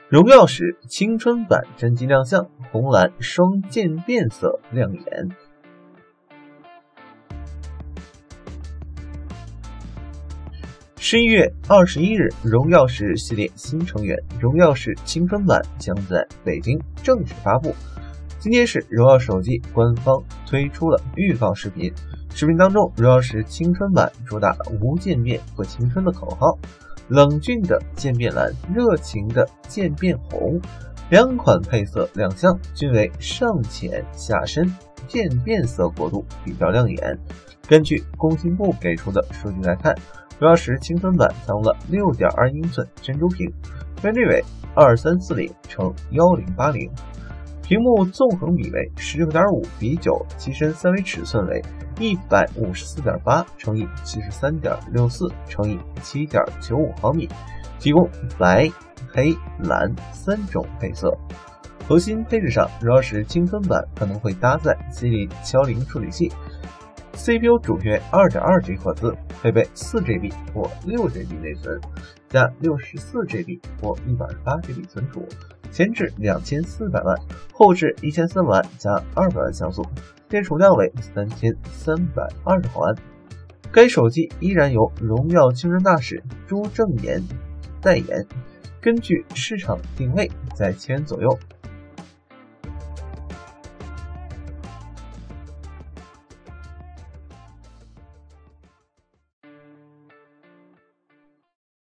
荣耀时青春版真机亮相，红蓝双渐变色亮眼。11月21日，荣耀时系列新成员荣耀时青春版将在北京正式发布。今天是荣耀手机官方推出了预告视频，视频当中，荣耀时青春版主打了无渐变和青春的口号，冷峻的渐变蓝，热情的渐变红，两款配色亮相，均为上浅下深渐变色过渡，比较亮眼。根据工信部给出的数据来看，荣耀时青春版采用了 6.2 英寸珍珠屏，分辨率为2340×1080，屏幕纵横比为 16.5比9，机身三维尺寸为 154.8×73.64×7.95毫米，提供白、黑、蓝三种配色。核心配置上，荣耀时青春版可能会搭载 Kirin 骁凌处理器， CPU 主频 2.2G 赫兹，配备 4GB 或 6GB 内存，加 64GB 或 128GB 存储，前置2400万，后置1300万加200万像素，电储量为3320毫安。该手机依然由荣耀青春大使朱正炎代言，根据市场定位在1000元左右。